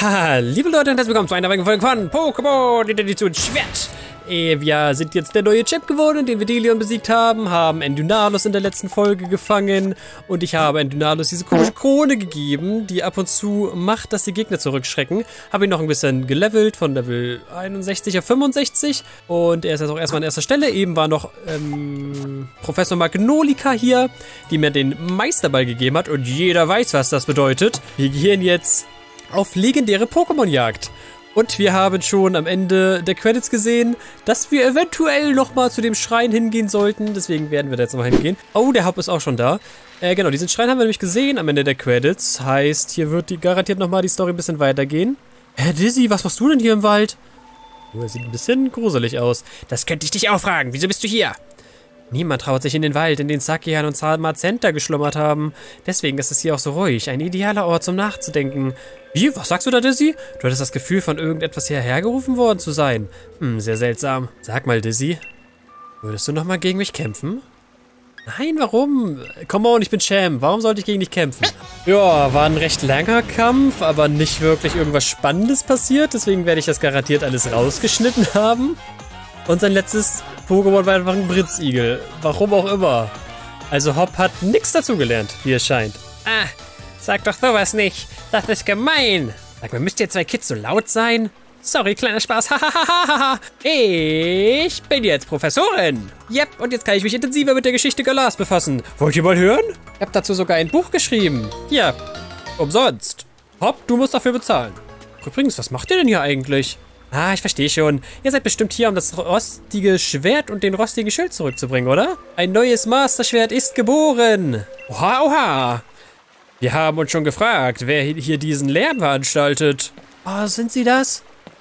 Ja, liebe Leute und herzlich willkommen zu einer weiteren Folge von Pokémon Edition Schwert. Wir sind jetzt der neue Champ geworden, den wir Delion besiegt haben, haben Endunalus in der letzten Folge gefangen und ich habe Endunalus diese komische Krone gegeben, die ab und zu macht, dass die Gegner zurückschrecken. Habe ihn noch ein bisschen gelevelt von Level 61 auf 65 und er ist jetzt auch erstmal an erster Stelle. Eben war noch Professor Magnolika hier, die mir den Meisterball gegeben hat und jeder weiß, was das bedeutet. Wir gehen jetzt auf legendäre Pokémon-Jagd. Und wir haben schon am Ende der Credits gesehen, dass wir eventuell nochmal zu dem Schrein hingehen sollten. Deswegen werden wir da jetzt nochmal hingehen. Oh, der Haupt ist auch schon da. Genau, diesen Schrein haben wir nämlich gesehen am Ende der Credits. Heißt, hier wird garantiert nochmal die Story ein bisschen weitergehen. Herr Dizzy, was machst du denn hier im Wald? Oh, er sieht ein bisschen gruselig aus. Das könnte ich dich auch fragen. Wieso bist du hier? Niemand traut sich in den Wald, in den Sakian und Zamazenta geschlummert haben. Deswegen ist es hier auch so ruhig. Ein idealer Ort zum Nachzudenken. Wie? Was sagst du da, Dizzy? Du hattest das Gefühl, von irgendetwas hierher gerufen worden zu sein. Sehr seltsam. Sag mal, Dizzy, würdest du nochmal gegen mich kämpfen? Nein, warum? Come on, ich bin Champ. Warum sollte ich gegen dich kämpfen? Ja, war ein recht langer Kampf, aber nicht wirklich irgendwas Spannendes passiert. Deswegen werde ich das garantiert alles rausgeschnitten haben. Und sein letztes Pokémon war einfach ein Britzigel. Warum auch immer. Also Hop hat nichts dazugelernt, wie es scheint. Ah, sag doch sowas nicht. Das ist gemein. Sag mal, müsst ihr zwei Kids so laut sein? Sorry, kleiner Spaß. Ich bin jetzt Professorin. Yep, und jetzt kann ich mich intensiver mit der Geschichte Galas befassen. Wollt ihr mal hören? Ich habe dazu sogar ein Buch geschrieben. Hier, umsonst. Hop, du musst dafür bezahlen. Übrigens, was macht ihr denn hier eigentlich? Ah, ich verstehe schon. Ihr seid bestimmt hier, um das rostige Schwert und den rostigen Schild zurückzubringen, oder? Ein neues Master-Schwert ist geboren. Oha, oha. Wir haben uns schon gefragt, wer hier diesen Lärm veranstaltet. Oh, sind sie das?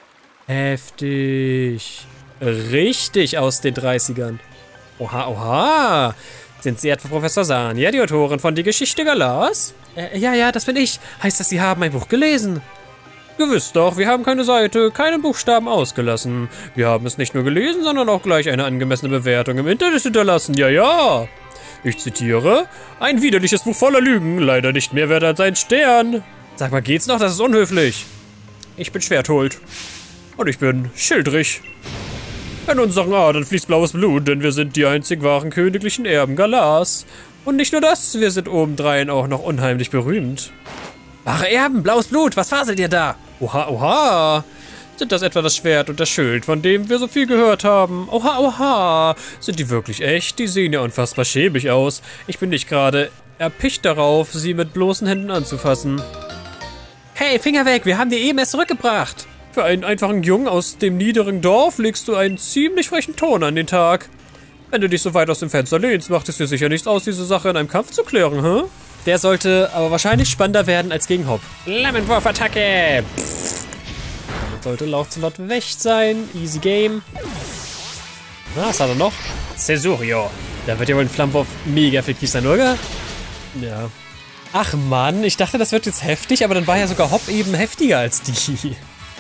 Heftig. Richtig aus den 30ern. Oha, oha. Sind Sie etwa Professor Sania, die Autorin von Die Geschichte Galas? Ja, das bin ich. Heißt das, Sie haben mein Buch gelesen? Gewiss doch, wir haben keine Seite, keinen Buchstaben ausgelassen. Wir haben es nicht nur gelesen, sondern auch gleich eine angemessene Bewertung im Internet hinterlassen. Ja. Ich zitiere: Ein widerliches Buch voller Lügen, leider nicht mehr wert als ein Stern. Sag mal, geht's noch? Das ist unhöflich. Ich bin Schwerthuld. Und ich bin schildrig. In unseren Adern fließt blaues Blut, denn wir sind die einzig wahren königlichen Erben Galas. Und nicht nur das, wir sind obendrein auch noch unheimlich berühmt. Wahre Erben, blaues Blut, was faselt ihr da? Oha, oha. Sind das etwa das Schwert und das Schild, von dem wir so viel gehört haben? Oha, oha. Sind die wirklich echt? Die sehen ja unfassbar schäbig aus. Ich bin nicht gerade erpicht darauf, sie mit bloßen Händen anzufassen. Hey, Finger weg, wir haben die eben erst zurückgebracht. Für einen einfachen Jungen aus dem niederen Dorf legst du einen ziemlich frechen Ton an den Tag. Wenn du dich so weit aus dem Fenster lehnst, macht es dir sicher nichts aus, diese Sache in einem Kampf zu klären, hä? Der sollte aber wahrscheinlich spannender werden als gegen Hop. Flammenwurf-Attacke! Sollte Lauchzulot weg sein. Easy Game. Was hat er noch? Cesurio. Da wird ja wohl ein Flammenwurf mega effektiv sein, oder? Ja. Ach Mann, ich dachte, das wird jetzt heftig, aber dann war ja sogar Hop eben heftiger als die.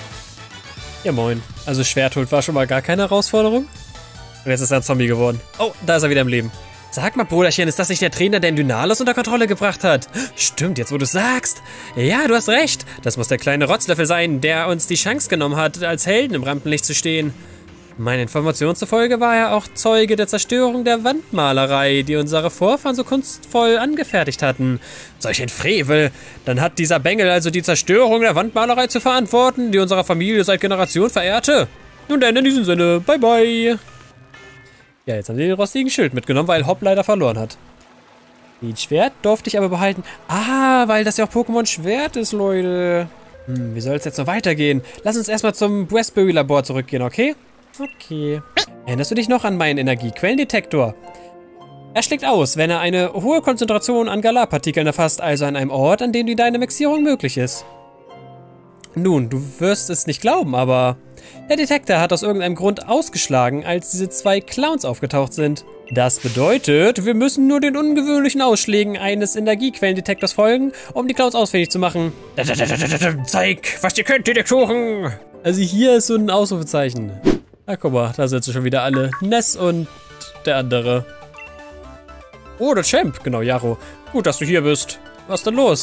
Ja moin. Also Schwerthuld war schon mal gar keine Herausforderung. Und jetzt ist er ein Zombie geworden. Oh, da ist er wieder im Leben. Sag mal, Bruderchen, ist das nicht der Trainer, der Endunalus unter Kontrolle gebracht hat? Stimmt, jetzt wo du es sagst. Ja, du hast recht. Das muss der kleine Rotzlöffel sein, der uns die Chance genommen hat, als Helden im Rampenlicht zu stehen. Meiner Information zufolge war er auch Zeuge der Zerstörung der Wandmalerei, die unsere Vorfahren so kunstvoll angefertigt hatten. Solch ein Frevel. Dann hat dieser Bengel also die Zerstörung der Wandmalerei zu verantworten, die unsere Familie seit Generationen verehrte. Nun denn, in diesem Sinne, bye bye. Ja, jetzt haben sie den rostigen Schild mitgenommen, weil Hop leider verloren hat. Den Schwert durfte ich aber behalten. Ah, weil das ja auch Pokémon Schwert ist, Leute. Wie soll es jetzt noch weitergehen? Lass uns erstmal zum Westbury-Labor zurückgehen, okay? Okay. Erinnerst du dich noch an meinen Energiequellendetektor? Er schlägt aus, wenn er eine hohe Konzentration an Galar-Partikeln erfasst, also an einem Ort, an dem die Dynamixierung möglich ist. Nun, du wirst es nicht glauben, aber der Detektor hat aus irgendeinem Grund ausgeschlagen, als diese zwei Clowns aufgetaucht sind. Das bedeutet, wir müssen nur den ungewöhnlichen Ausschlägen eines Energiequellendetektors folgen, um die Clowns ausfindig zu machen. Zeig, was ihr könnt, Detektoren! Also hier ist so ein Ausrufezeichen. Na guck mal, da sitzen schon wieder alle. Ness und der andere. Oh, der Champ. Genau, Jaro. Gut, dass du hier bist. Was ist denn los?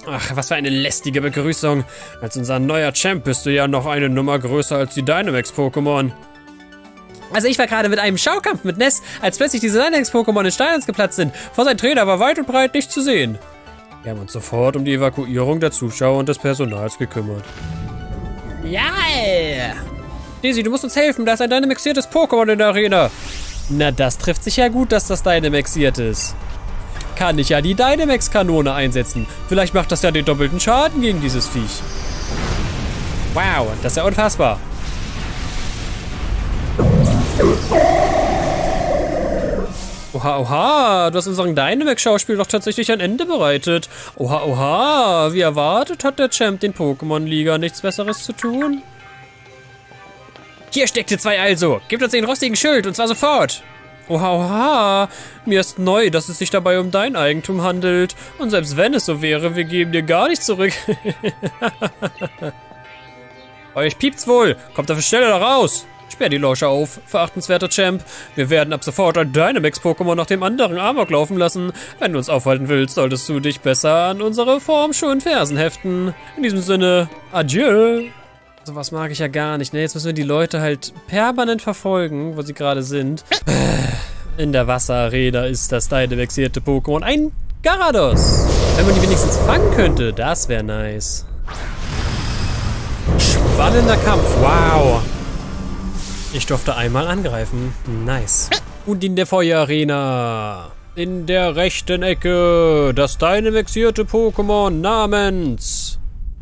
Ach, was für eine lästige Begrüßung. Als unser neuer Champ bist du ja noch eine Nummer größer als die Dynamax-Pokémon. Also ich war gerade mit einem Schaukampf mit Ness, als plötzlich diese Dynamax-Pokémon in Steinlands geplatzt sind. Vor sein Trainer war weit und breit nicht zu sehen. Wir haben uns sofort um die Evakuierung der Zuschauer und des Personals gekümmert. Ja! Daisy, du musst uns helfen, da ist ein Dynamaxiertes Pokémon in der Arena. Na, das trifft sich ja gut, dass das Dynamaxiert ist. Kann ich ja die Dynamax-Kanone einsetzen. Vielleicht macht das ja den doppelten Schaden gegen dieses Viech. Wow, das ist ja unfassbar. Oha, oha, du hast unserem Dynamax-Schauspiel doch tatsächlich ein Ende bereitet. Oha, oha, wie erwartet hat der Champ den Pokémon-Liga nichts Besseres zu tun. Hier steckt ihr zwei also. Gebt uns den rostigen Schild und zwar sofort. Oha, oha, mir ist neu, dass es sich dabei um dein Eigentum handelt. Und selbst wenn es so wäre, wir geben dir gar nichts zurück. Euch piept's wohl. Kommt dafür schneller da raus. Sperr die Lauscher auf, verachtenswerter Champ. Wir werden ab sofort ein Dynamax-Pokémon nach dem anderen Amok laufen lassen. Wenn du uns aufhalten willst, solltest du dich besser an unsere formschönen Fersen heften. In diesem Sinne, adieu. Sowas mag ich ja gar nicht, ne? Jetzt müssen wir die Leute halt permanent verfolgen, wo sie gerade sind. In der Wasserarena ist das Dynamaxierte Pokémon ein Gyarados. Wenn man die wenigstens fangen könnte, das wäre nice. Spannender Kampf, wow. Ich durfte einmal angreifen. Nice. Und in der Feuerarena. In der rechten Ecke. Das Dynamaxierte Pokémon namens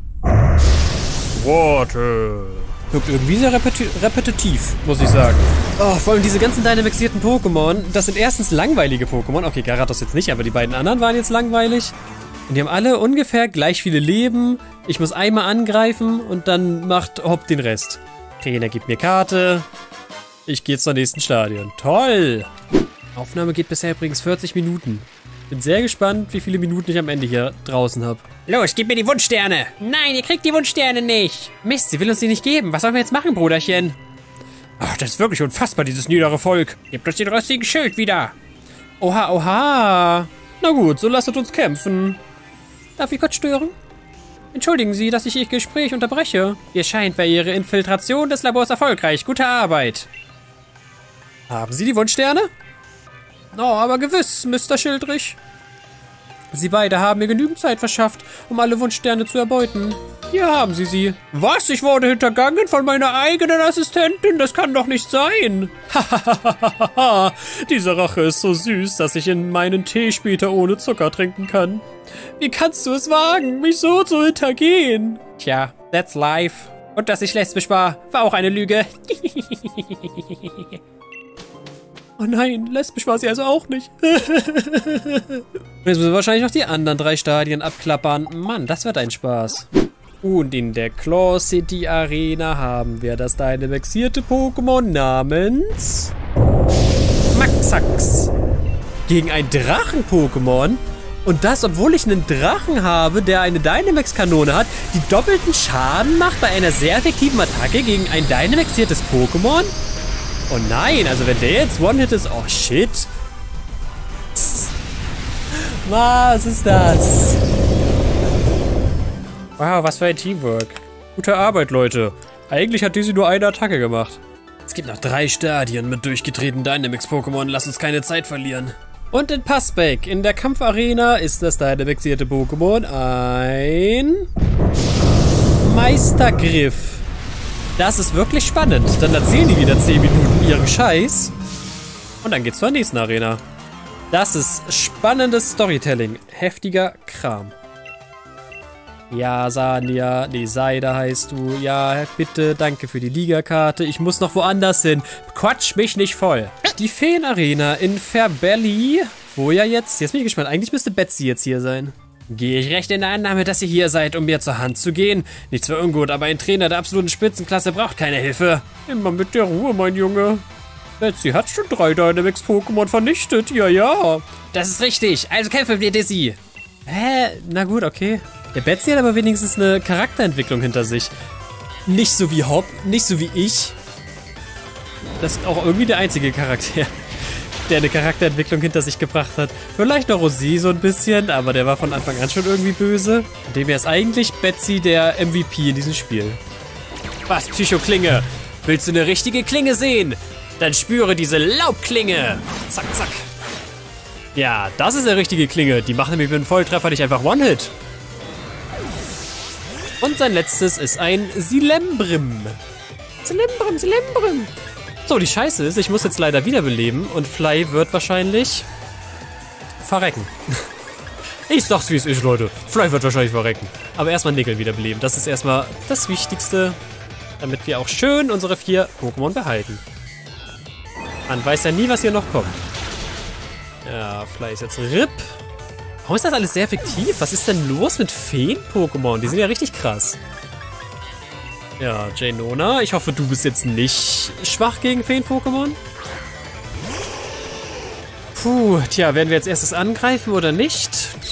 Water. Wirkt irgendwie sehr repetitiv, muss ich sagen. Oh, vor allem diese ganzen Dynamaxierten Pokémon. Das sind erstens langweilige Pokémon. Okay, Gyarados jetzt nicht, aber die beiden anderen waren jetzt langweilig. Und die haben alle ungefähr gleich viele Leben. Ich muss einmal angreifen und dann macht Hopp den Rest. Trainer gibt mir Karte. Ich gehe zum nächsten Stadion. Toll! Aufnahme geht bisher übrigens 40 Minuten. Bin sehr gespannt, wie viele Minuten ich am Ende hier draußen habe. Los, gib mir die Wunschsterne! Nein, ihr kriegt die Wunschsterne nicht! Mist, sie will uns die nicht geben. Was sollen wir jetzt machen, Bruderchen? Ach, das ist wirklich unfassbar, dieses niedere Volk. Gebt uns den rostigen Schild wieder. Oha, oha. Na gut, so lasst uns kämpfen. Darf ich kurz stören? Entschuldigen Sie, dass ich Ihr Gespräch unterbreche. Ihr scheint bei Ihrer Infiltration des Labors erfolgreich. Gute Arbeit. Haben Sie die Wunschsterne? Oh, aber gewiss, Mr. Schildrich. Sie beide haben mir genügend Zeit verschafft, um alle Wunschsterne zu erbeuten. Hier haben Sie sie. Was? Ich wurde hintergangen von meiner eigenen Assistentin? Das kann doch nicht sein. Hahaha. Diese Rache ist so süß, dass ich in meinen Tee später ohne Zucker trinken kann. Wie kannst du es wagen, mich so zu hintergehen? Tja, that's life. Und dass ich lesbisch war auch eine Lüge. Oh nein, lesbisch war sie also auch nicht. Jetzt müssen wir wahrscheinlich noch die anderen 3 Stadien abklappern. Mann, das wird ein Spaß. Und in der Claw City Arena haben wir das Dynamaxierte Pokémon namens Maxax. Gegen ein Drachen-Pokémon. Und das, obwohl ich einen Drachen habe, der eine Dynamax-Kanone hat, die doppelten Schaden macht bei einer sehr effektiven Attacke gegen ein Dynamaxiertes Pokémon? Oh nein, also wenn der jetzt One-Hit ist, oh shit. Was ist das? Wow, was für ein Teamwork. Gute Arbeit, Leute. Eigentlich hat diese nur eine Attacke gemacht. Es gibt noch 3 Stadien mit durchgedrehten Dynamax-Pokémon. Lass uns keine Zeit verlieren. Und in Passbeck, in der Kampfarena, ist das Dynamaxierte Pokémon ein Meistergriff. Das ist wirklich spannend. Dann erzählen die wieder 10 Minuten ihren Scheiß. Und dann geht's zur nächsten Arena. Das ist spannendes Storytelling. Heftiger Kram. Ja, Sanja, nee, Seida heißt du. Ja, bitte, danke für die Ligakarte. Ich muss noch woanders hin. Quatsch mich nicht voll. Die Feenarena in Fairbelly. Wo ja jetzt bin ich gespannt. Eigentlich müsste Betsy jetzt hier sein. Gehe ich recht in der Annahme, dass ihr hier seid, um mir zur Hand zu gehen? Nichts für ungut, aber ein Trainer der absoluten Spitzenklasse braucht keine Hilfe. Immer mit der Ruhe, mein Junge. Betsy hat schon 3 Dynamax-Pokémon vernichtet, ja. Das ist richtig, also kämpfe mit dir, Dizzy. Hä? Na gut, okay. Der Betsy hat aber wenigstens eine Charakterentwicklung hinter sich. Nicht so wie Hopp, nicht so wie ich. Das ist auch irgendwie der einzige Charakter. der eine Charakterentwicklung hinter sich gebracht hat. Vielleicht noch Rosé so ein bisschen, aber der war von Anfang an schon irgendwie böse. Von dem her ist eigentlich Betsy der MVP in diesem Spiel. Was, Psycho-Klinge? Willst du eine richtige Klinge sehen? Dann spüre diese Laubklinge. Zack, zack. Ja, das ist eine richtige Klinge. Die macht nämlich mit einem Volltreffer nicht einfach One-Hit. Und sein letztes ist ein Silembrim. Silembrim, Silembrim. So, die Scheiße ist, ich muss jetzt leider wiederbeleben und Fly wird wahrscheinlich verrecken. Ich sag's, wie es ist, Leute. Fly wird wahrscheinlich verrecken. Aber erstmal Nickel wiederbeleben. Das ist erstmal das Wichtigste, damit wir auch schön unsere 4 Pokémon behalten. Man weiß ja nie, was hier noch kommt. Ja, Fly ist jetzt RIP. Warum ist das alles sehr effektiv? Was ist denn los mit Feen-Pokémon? Die sind ja richtig krass. Ja, Jaynona, ich hoffe, du bist jetzt nicht schwach gegen Feen-Pokémon. Puh, tja, werden wir jetzt erstes angreifen oder nicht?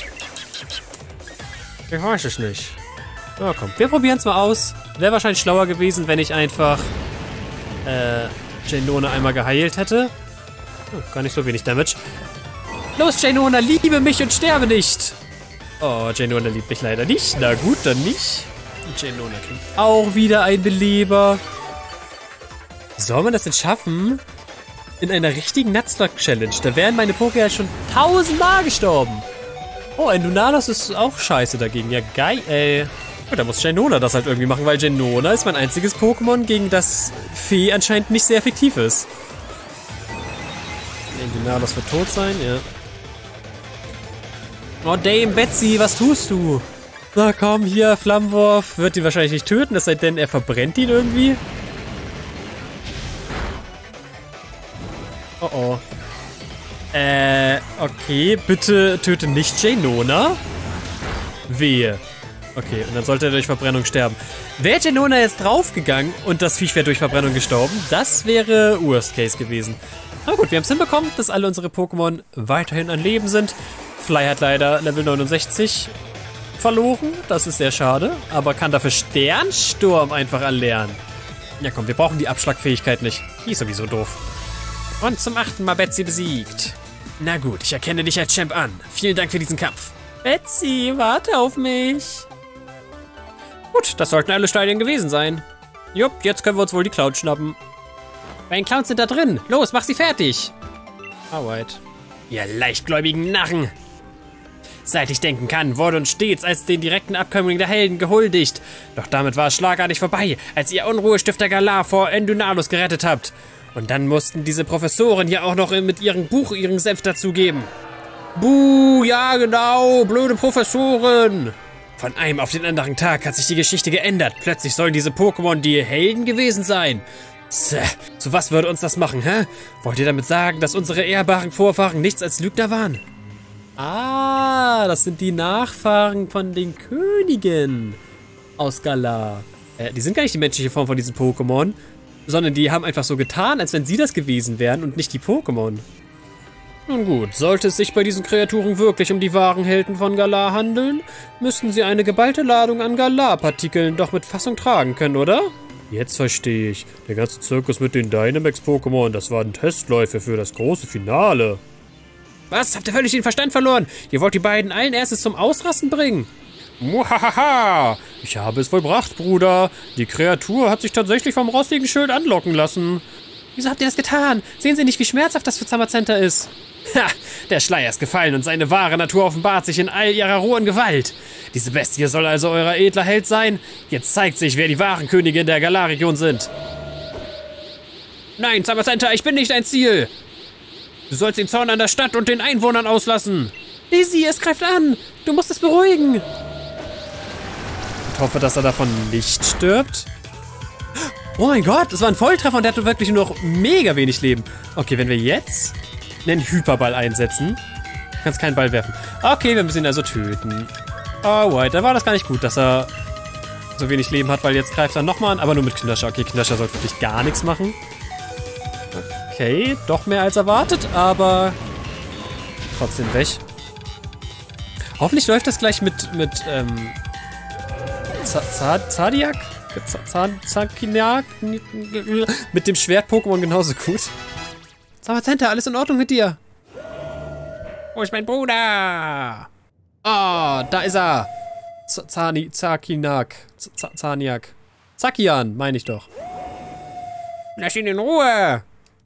Ich weiß es nicht. Na komm, wir probieren es mal aus. Wäre wahrscheinlich schlauer gewesen, wenn ich einfach Jaynona einmal geheilt hätte. Gar nicht so wenig Damage. Los, Jaynona, liebe mich und sterbe nicht! Oh, Jaynona liebt mich leider nicht. Na gut, dann nicht. Jaynona kriegt auch wieder ein Beleber. Soll man das denn schaffen? In einer richtigen Nuzlocke-Challenge. Da wären meine Pokémon schon 1000-mal gestorben. Oh, ein Lunalos ist auch scheiße dagegen. Ja, geil, ey. Ja, da muss Jaynona das halt irgendwie machen, weil Jaynona ist mein einziges Pokémon, gegen das Fee anscheinend nicht sehr effektiv ist. Ein Lunalos wird tot sein, ja. Oh, Dame Betsy, was tust du? Na komm, hier, Flammenwurf. Wird ihn wahrscheinlich nicht töten, es sei denn, er verbrennt ihn irgendwie. Oh oh. Okay, bitte töte nicht Jaynona. Wehe. Okay, und dann sollte er durch Verbrennung sterben. Wäre Jaynona jetzt draufgegangen und das Viech wäre durch Verbrennung gestorben, das wäre Worst Case gewesen. Aber gut, wir haben es hinbekommen, dass alle unsere Pokémon weiterhin an Leben sind. Fly hat leider Level 69 verloren, das ist sehr schade, aber kann dafür Sternsturm einfach erlernen. Ja komm, wir brauchen die Abschlagfähigkeit nicht, die ist sowieso doof. Und zum 8. Mal Betsy besiegt. Na gut, ich erkenne dich als Champ an. Vielen Dank für diesen Kampf. Betsy, warte auf mich. Gut, das sollten alle Stadien gewesen sein. Jupp, jetzt können wir uns wohl die Clowns schnappen. Meine Clowns sind da drin. Los, mach sie fertig. Alright. Ihr leichtgläubigen Narren. Seit ich denken kann, wurde uns stets als den direkten Abkömmling der Helden gehuldigt. Doch damit war es schlagartig vorbei, als ihr Unruhestifter Galar vor Endunalus gerettet habt. Und dann mussten diese Professoren hier auch noch mit ihrem Buch ihren Senf dazugeben. Buh, ja genau, blöde Professoren. Von einem auf den anderen Tag hat sich die Geschichte geändert. Plötzlich sollen diese Pokémon die Helden gewesen sein. Zu was würde uns das machen, hä? Wollt ihr damit sagen, dass unsere ehrbaren Vorfahren nichts als Lügner waren? Ah, das sind die Nachfahren von den Königen aus Galar. Die sind gar nicht die menschliche Form von diesen Pokémon, sondern die haben einfach so getan, als wenn sie das gewesen wären und nicht die Pokémon. Nun gut, sollte es sich bei diesen Kreaturen wirklich um die wahren Helden von Galar handeln, müssten sie eine geballte Ladung an Galar-Partikeln doch mit Fassung tragen können, oder? Jetzt verstehe ich. Der ganze Zirkus mit den Dynamax-Pokémon, das waren Testläufe für das große Finale. Was? Habt ihr völlig den Verstand verloren? Ihr wollt die beiden allen erstes zum Ausrasten bringen? Muhahaha! Ich habe es vollbracht, Bruder. Die Kreatur hat sich tatsächlich vom rostigen Schild anlocken lassen. Wieso habt ihr das getan? Sehen Sie nicht, wie schmerzhaft das für Zamazenta ist? Ha! Der Schleier ist gefallen und seine wahre Natur offenbart sich in all ihrer rohen Gewalt. Diese Bestie soll also euer edler Held sein? Jetzt zeigt sich, wer die wahren Könige der Galar-Region sind. Nein, Zamazenta, ich bin nicht ein Ziel. Du sollst den Zorn an der Stadt und den Einwohnern auslassen. Lizzie, es greift an. Du musst es beruhigen. Ich hoffe, dass er davon nicht stirbt. Oh mein Gott, das war ein Volltreffer und der hat wirklich nur noch mega wenig Leben. Okay, wenn wir jetzt einen Hyperball einsetzen. Du kannst keinen Ball werfen. Okay, wir müssen ihn also töten. Alright, da war das gar nicht gut, dass er so wenig Leben hat, weil jetzt greift er nochmal an, aber nur mit Knöscher. Okay, Knöscher sollte wirklich gar nichts machen. Okay, doch mehr als erwartet, aber trotzdem weg. Hoffentlich läuft das gleich mit Zadiak? Zakinak? Mit dem Schwert-Pokémon genauso gut. Zamazenta, alles in Ordnung mit dir? Wo ist mein Bruder? Ah, da ist er. Zaniak. Zakian, meine ich doch. Lass ihn in Ruhe.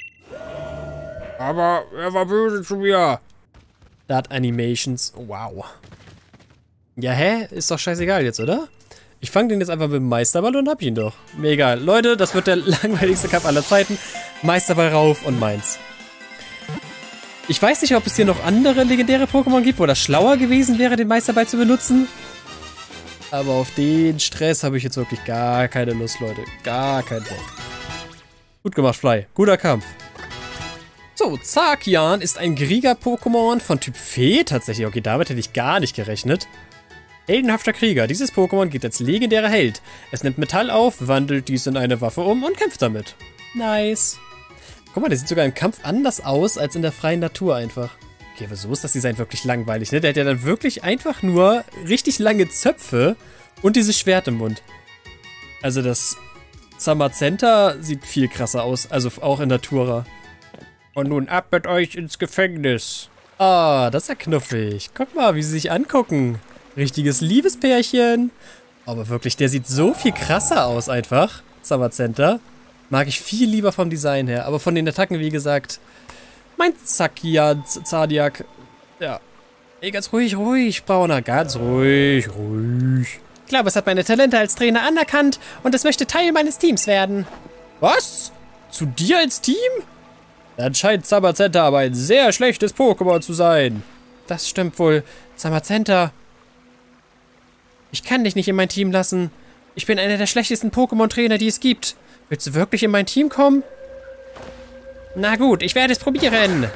Aber er war böse zu mir. That Animations. Wow. Ja, hä? Ist doch scheißegal jetzt, oder? Ich fange den jetzt einfach mit dem Meisterball und hab ihn doch. Mir egal. Leute, das wird der langweiligste Kampf aller Zeiten. Meisterball rauf und meins. Ich weiß nicht, ob es hier noch andere legendäre Pokémon gibt, wo das schlauer gewesen wäre, den Meisterball zu benutzen. Aber auf den Stress habe ich jetzt wirklich gar keine Lust, Leute. Gar keinen Bock. Gut gemacht, Fly. Guter Kampf. So, Zakian ist ein Krieger-Pokémon von Typ Fee tatsächlich. Okay, damit hätte ich gar nicht gerechnet. Heldenhafter Krieger. Dieses Pokémon geht als legendärer Held. Es nimmt Metall auf, wandelt dies in eine Waffe um und kämpft damit. Nice. Guck mal, der sieht sogar im Kampf anders aus als in der freien Natur einfach. Okay, aber so ist das Design wirklich langweilig, ne? Der hat ja dann wirklich einfach nur richtig lange Zöpfe und dieses Schwert im Mund. Also das Zamazenta sieht viel krasser aus, also auch in Natura. Und nun ab mit euch ins Gefängnis. Ah, das ist ja knuffig. Guck mal, wie sie sich angucken. Richtiges Liebespärchen. Aber wirklich, der sieht so viel krasser aus einfach. Zamazenta. Mag ich viel lieber vom Design her. Aber von den Attacken, wie gesagt, mein Zadiak. Ja. Ey, ganz ruhig, Brauner. Ganz ruhig. Ich glaube, es hat meine Talente als Trainer anerkannt und es möchte Teil meines Teams werden. Was? Zu dir ins Team? Dann scheint Zamazenta aber ein sehr schlechtes Pokémon zu sein. Das stimmt wohl. Zamazenta. Ich kann dich nicht in mein Team lassen. Ich bin einer der schlechtesten Pokémon-Trainer, die es gibt. Willst du wirklich in mein Team kommen? Na gut, ich werde es probieren.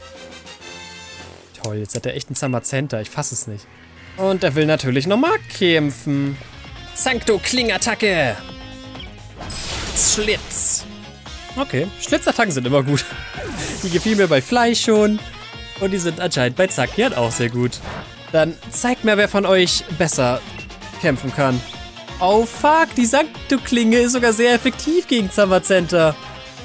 Toll, jetzt hat er echt einen Zamazenta. Ich fasse es nicht. Und er will natürlich nochmal kämpfen. Sancto-Kling-Attacke. Schlitz. Okay, Schlitzattacken sind immer gut. Die gefielen mir bei Fly schon. Und die sind anscheinend bei Zakian auch sehr gut. Dann zeigt mir, wer von euch besser kämpfen kann. Oh fuck, die Sancto-Klinge ist sogar sehr effektiv gegen Zamazenta.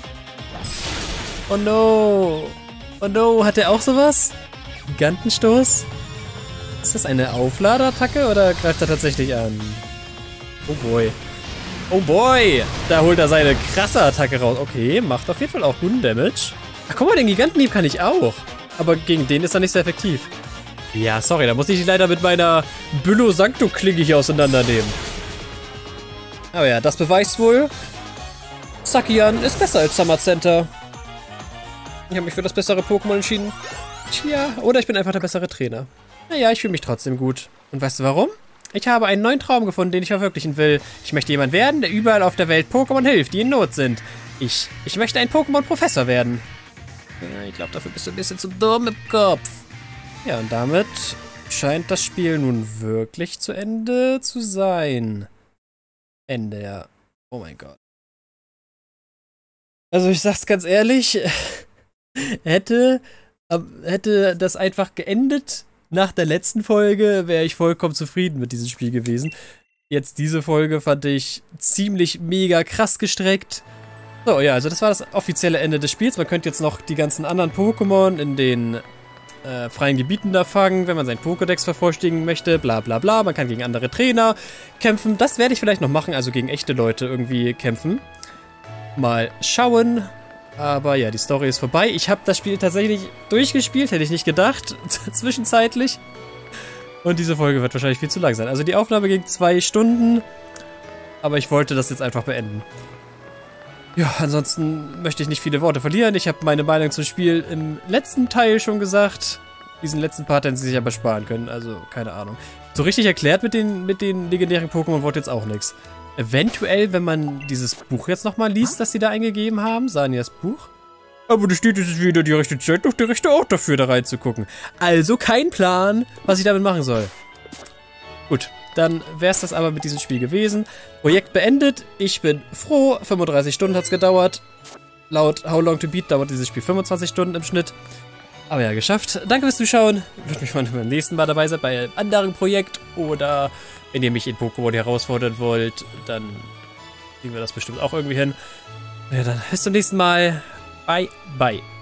Oh no. Oh no, hat er auch sowas? Gigantenstoß? Ist das eine Aufladerattacke oder greift er tatsächlich an? Oh boy. Oh boy! Da holt er seine krasse Attacke raus. Okay, macht auf jeden Fall auch guten Damage. Ach guck mal, den Gigantenhieb kann ich auch. Aber gegen den ist er nicht so effektiv. Ja, sorry, da muss ich dich leider mit meiner Büllo-Sancto-Klinge hier auseinandernehmen. Aber ja, das beweist wohl, Zakian ist besser als Zamazenta. Ich habe mich für das bessere Pokémon entschieden. Tja, oder ich bin einfach der bessere Trainer. Naja, ich fühle mich trotzdem gut. Und weißt du warum? Ich habe einen neuen Traum gefunden, den ich verwirklichen will. Ich möchte jemand werden, der überall auf der Welt Pokémon hilft, die in Not sind. Ich möchte ein Pokémon-Professor werden. Ja, ich glaube, dafür bist du ein bisschen zu dumm im Kopf. Ja, und damit scheint das Spiel nun wirklich zu Ende zu sein. Ende, ja. Oh mein Gott. Also ich sag's ganz ehrlich, hätte das einfach geendet nach der letzten Folge, wäre ich vollkommen zufrieden mit diesem Spiel gewesen. Jetzt diese Folge fand ich ziemlich mega krass gestreckt. So, ja, also das war das offizielle Ende des Spiels. Man könnte jetzt noch die ganzen anderen Pokémon in den freien Gebieten da fangen, wenn man seinen Pokédex vervollständigen möchte, bla bla bla. Man kann gegen andere Trainer kämpfen. Das werde ich vielleicht noch machen, also gegen echte Leute irgendwie kämpfen. Mal schauen. Aber ja, die Story ist vorbei. Ich habe das Spiel tatsächlich durchgespielt, hätte ich nicht gedacht, zwischenzeitlich. Und diese Folge wird wahrscheinlich viel zu lang sein. Also die Aufnahme ging 2 Stunden, aber ich wollte das jetzt einfach beenden. Ja, ansonsten möchte ich nicht viele Worte verlieren. Ich habe meine Meinung zum Spiel im letzten Teil schon gesagt. Diesen letzten Part hätten sie sich aber sparen können, also keine Ahnung. So richtig erklärt mit den legendären Pokémon wurde jetzt auch nichts. Eventuell, wenn man dieses Buch jetzt nochmal liest, das sie da eingegeben haben, Sanias Buch. Aber da steht jetzt wieder die rechte Zeit, doch der rechte Ort dafür, da reinzugucken. Also kein Plan, was ich damit machen soll. Gut, dann wäre es das aber mit diesem Spiel gewesen. Projekt beendet, ich bin froh, 35 Stunden hat es gedauert. Laut How Long to Beat dauert dieses Spiel 25 Stunden im Schnitt. Aber ja, geschafft. Danke fürs Zuschauen. Würde mich beim nächsten Mal dabei sein, bei einem anderen Projekt. Oder wenn ihr mich in Pokémon herausfordern wollt, dann kriegen wir das bestimmt auch irgendwie hin. Ja, dann bis zum nächsten Mal. Bye, bye.